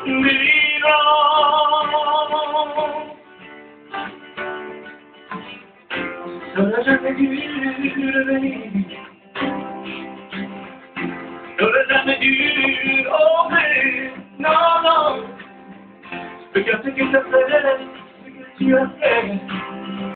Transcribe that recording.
vivant. Ça n'a jamais dû devenir, ça n'a jamais dû oser, non, non. Regarde ce que ça fait, ce que tu as fait.